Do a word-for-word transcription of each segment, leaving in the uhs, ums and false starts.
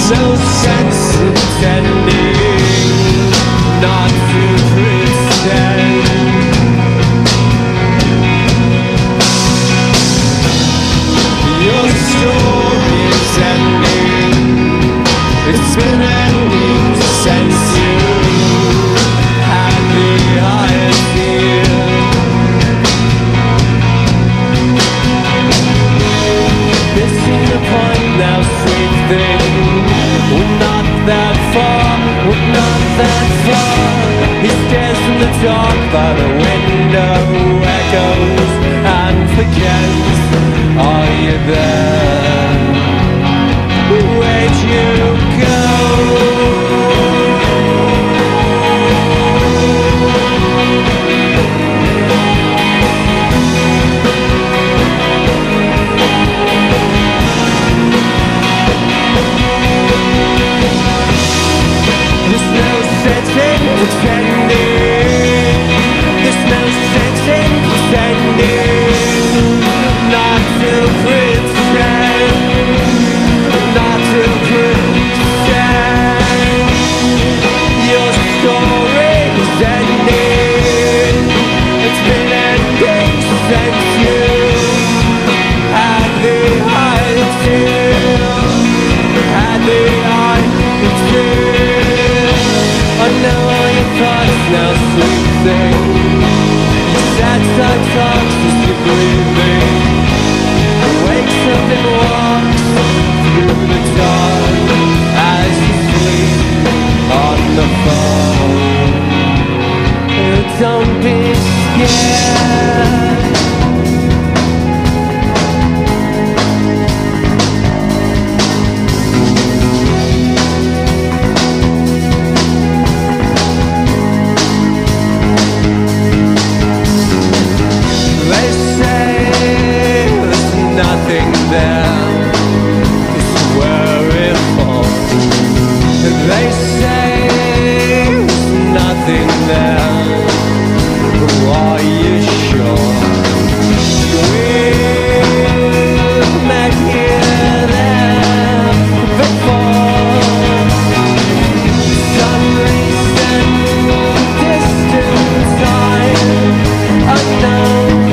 no sense in pretending not to pretend. Your story's ending. It's been ending since you had the idea. Missing the point now, sweet thing. We're not that far, we're not that far. He stares in the dark by the window, echoes and forgets. Are you there? Where'd you go? There's no sense in pretending. There's no sense in pretending not to pretend, not to pretend. Your story's ending. It's been ending since you had the idea, had the idea. I know all your thoughts now, sweet thing. Your sad side talks as you're breathing. Wakes up and walks through the dark as you sleep on the phone. You don't be scared. They say there's nothing there, it's where it falls. They say there's nothing there, are you sure? We've met here, there, before. Some reason, distant time, unknown.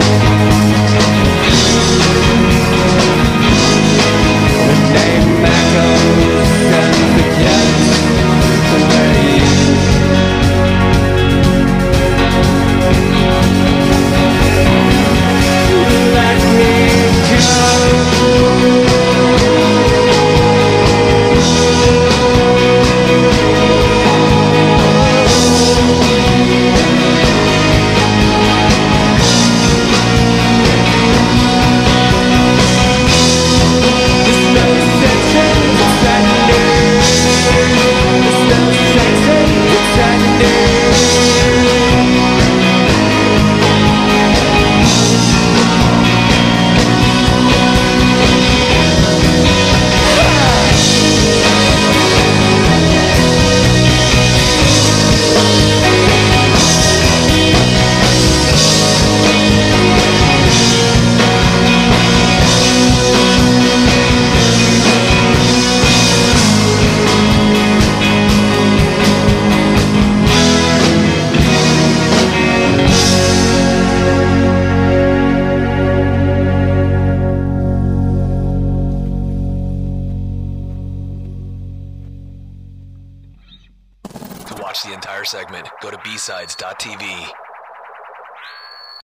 The name echoes and forgets where you. Let me go. There's no sense in pretending. There's no sense in pretending. To watch the entire segment, go to b sides dot t v.